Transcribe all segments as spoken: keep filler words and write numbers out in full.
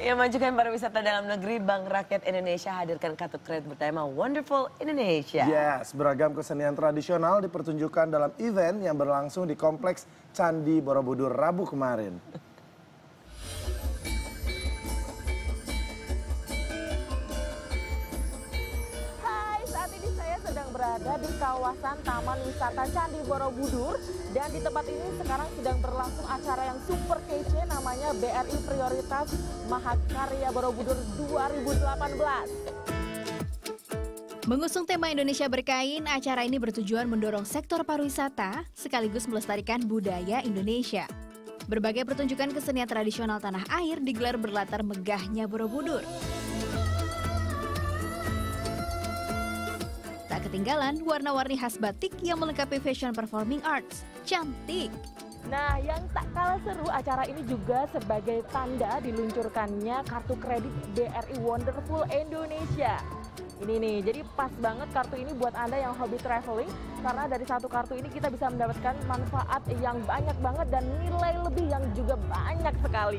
Ya, majukan pariwisata dalam negeri, Bank Rakyat Indonesia hadirkan kartu kredit bertema Wonderful Indonesia. Yes, beragam kesenian tradisional dipertunjukkan dalam event yang berlangsung di Kompleks Candi Borobudur Rabu kemarin. Hai, saat ini saya sedang berada di kawasan Taman Wisata Candi Borobudur. Dan di tempat ini sekarang sedang berlangsung acara yang super kece namanya B R I Prioritas Mahakarya Borobudur dua ribu delapan belas. Mengusung tema Indonesia Berkain, acara ini bertujuan mendorong sektor pariwisata sekaligus melestarikan budaya Indonesia. Berbagai pertunjukan kesenian tradisional tanah air digelar berlatar megahnya Borobudur. Tak ketinggalan warna-warni khas batik yang melengkapi fashion performing arts. Cantik! Nah, yang tak kalah seru, acara ini juga sebagai tanda diluncurkannya kartu kredit B R I Wonderful Indonesia. Ini nih, jadi pas banget kartu ini buat Anda yang hobi traveling, karena dari satu kartu ini kita bisa mendapatkan manfaat yang banyak banget dan nilai lebih yang juga banyak sekali.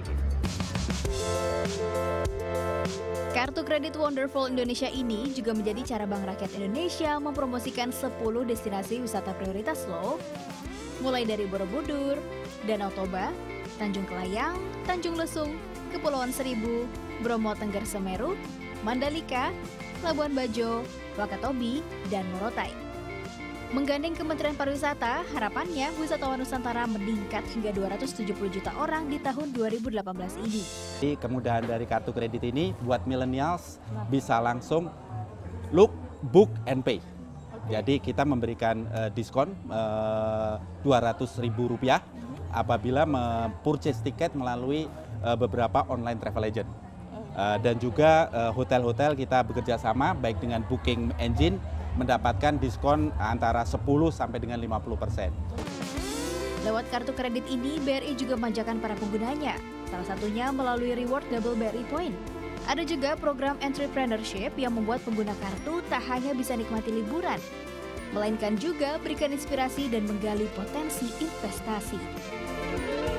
Kartu kredit Wonderful Indonesia ini juga menjadi cara Bank Rakyat Indonesia mempromosikan sepuluh destinasi wisata prioritas loh. Mulai dari Borobudur, Danau Toba, Tanjung Kelayang, Tanjung Lesung, Kepulauan Seribu, Bromo Tengger Semeru, Mandalika, Labuan Bajo, Wakatobi, dan Morotai. Menggandeng Kementerian Pariwisata, harapannya wisatawan Nusantara meningkat hingga dua ratus tujuh puluh juta orang di tahun dua ribu delapan belas ini. Jadi kemudahan dari kartu kredit ini buat millennials bisa langsung look, book, and pay. Jadi kita memberikan uh, diskon uh, dua ratus ribu rupiah apabila mempurchase tiket melalui uh, beberapa online travel agent. Uh, dan juga hotel-hotel uh, kita bekerja sama baik dengan booking engine mendapatkan diskon antara sepuluh sampai dengan lima puluh persen. Lewat kartu kredit ini, B R I juga memanjakan para penggunanya. Salah satunya melalui reward double B R I Point. Ada juga program entrepreneurship yang membuat pengguna kartu tak hanya bisa nikmati liburan, melainkan juga berikan inspirasi dan menggali potensi investasi.